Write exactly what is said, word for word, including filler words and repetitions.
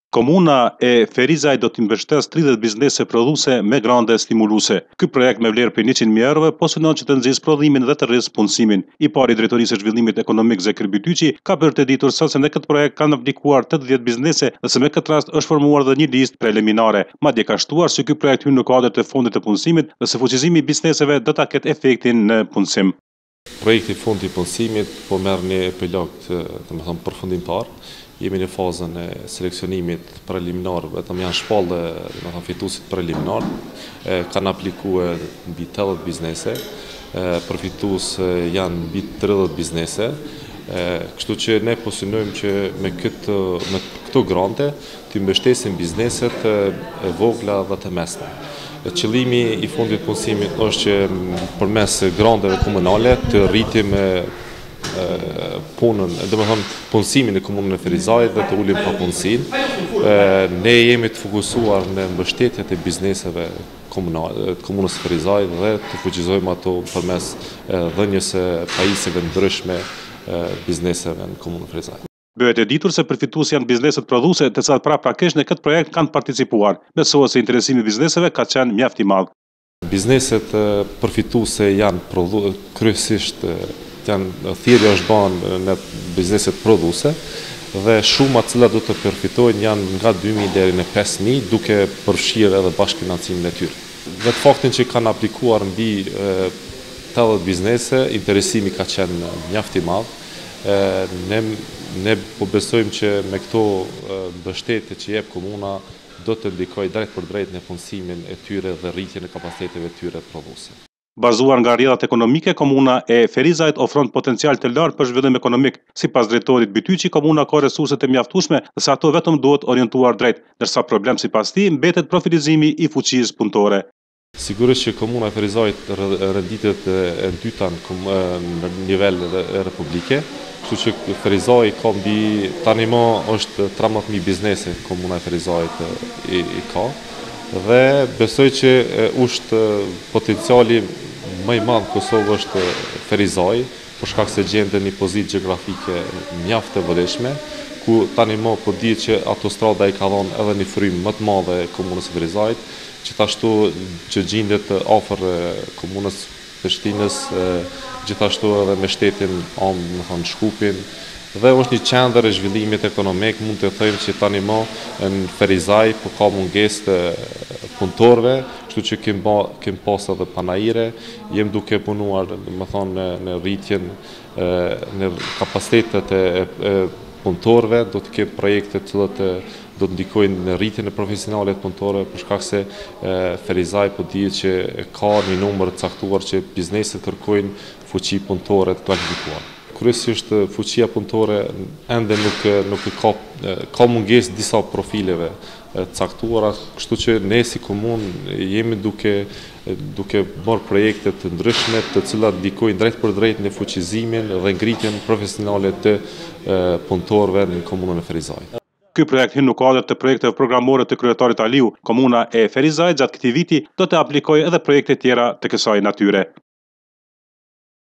Komuna e Ferizaj do të mbështes tridhjetë biznese prodhuese me grante stimuluese. Ky projekt me vlerë prej njëqind mijë eurove po synon që të nxjisë prodhimin dhe të rrisë punësimin. I pari i Drejtorisë së Zhvillimit Ekonomik Zekir Bytyqi ka bërë të ditur sot se në këtë projekt kanë aplikuar tetëdhjetë biznese dhe se me këtë rast është formuar dhe një listë preliminare. Madje ka shtuar se ky projekt hyn në kuadër të fondit të punësimit dhe se fuqizimi i bizneseve do ta ketë efektin në punësim. Projekti Fondi i Punësimit po merr një epilog të, domethënë përfundimtar. Jemi në fazën e seleksionimit preliminar, vetëm janë shpallë domethënë fituesit preliminar. E, kanë aplikuar mbi tetëdhjetë biznese, e, përfitues janë mbi tridhjetë biznese. E, kështu që ne po synojmë që me këtë me këto grante të mbështesim bizneset e vogla dhe të mesme. Qëllimi i Fondit Punësimit është që përmes granteve komunale të rritim punën, domethënë punësimin në komunën e Ferizajit dhe të ulim papunësinë. Ne jemi të fokusuar në mbështetjet e bizneseve komunale, të komunës së Ferizajit dhe të fuqizojmë ato përmes dhënies së pajisjeve ndryshme bizneseve në komunën e Ferizajit. Bëhet e ditur se përfitues janë bizneset prodhuese të cilat pra prakisht në këtë projekt kanë participuar. Besohet se interesimi i bizneseve ka qenë mjaft i madh. Bizneset përfituese janë prodhu, kryesisht janë thirrja është bën në bizneset prodhuese dhe shuma të cilat do të përfitojnë janë nga dy mijë deri në pesë mijë, duke përfshirë edhe bashkëfinancimin e tyre. Vetë faktin që kanë aplikuar mbi tetëdhjetë biznese, interesimi ka qenë mjaft i madh. Ne ne po besojmë që me këto mbështetje që jep komuna do të ndikojë drejt për drejt në punësimin e tyre dhe rritjen e kapaciteteve të tyre prodhuese. Bazuar nga rrjedhat ekonomike, komuna e Ferizajit ofron potencial të lartë për zhvillim ekonomik. Sipas drejtorit Bytyqi, komuna ka resurset e mjaftueshme dhe sa ato vetëm duhet orientuar drejt, ndërsa problem sipas tij mbetet profilizimi i fuqisë punëtore. Sigurisht që komuna e Ferizajit renditet e dyta në nivel republike, kështu që Ferizaj ka mbi tani më është tridhjetë mijë biznese komuna e Ferizajit i, i ka dhe besoj që është potenciali më i madh në Kosovë është Ferizaj, për shkak se gjendet një pozitë gjeografike mjaft të vështirë, ku tani më po dihet që autostrada i ka dhënë edhe një frymë më të madhe komunës së Ferizajit, gjithashtu që gjendet afër komunës Prishtinës, gjithashtu edhe me shtetin anë, më thonë Shkupin, dhe është një qendër e zhvillimit ekonomik, mund të thëjmë që tani më në Ferizaj po ka mungesë të punëtorëve, kështu që kem kem pas edhe panajire, jem duke punuar, më thonë në, në rritjen në kapacitetet e, e punëtorëve, do të kemë projekte të cilat do të ndikojnë në rritjen e profesionale të punëtorëve, për shkak se Ferizaj po dihet që ka një numër të caktuar që bizneset kërkojnë fuqi punëtore të kualifikuar. Kryesisht fuqia punëtore ende nuk nuk ka ka mungesë disa profileve të caktuara, kështu që ne si komunë jemi duke duke bërë projekte të ndryshme të cilat ndikojnë drejt për drejt në fuqizimin dhe ngritjen profesionale të punëtorëve në komunën e Ferizajit. Ky projekt hyn në kuadër të projekteve programore të kryetarit Aliu. Komuna e Ferizajit gjatë këtij viti do të aplikojë edhe projekte tjera të kësaj natyre.